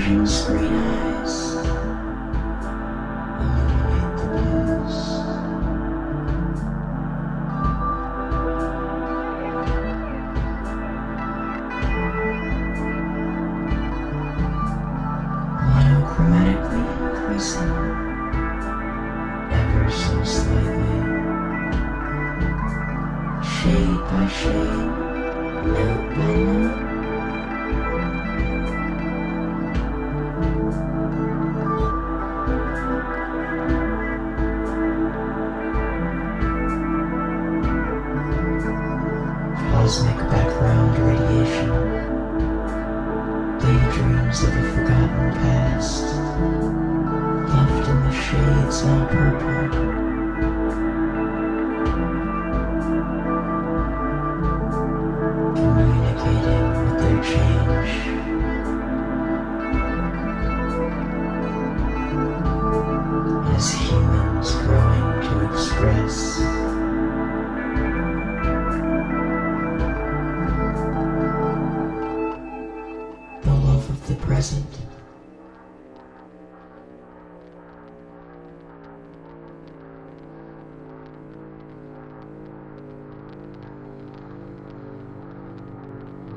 Persian screen eyes illuminate the blues. Monochromatically increasing ever so slightly, shade by shade, note by note. Cosmic background radiation, daydreams of a forgotten past, left in the shades now purple. Communicating with their change. As human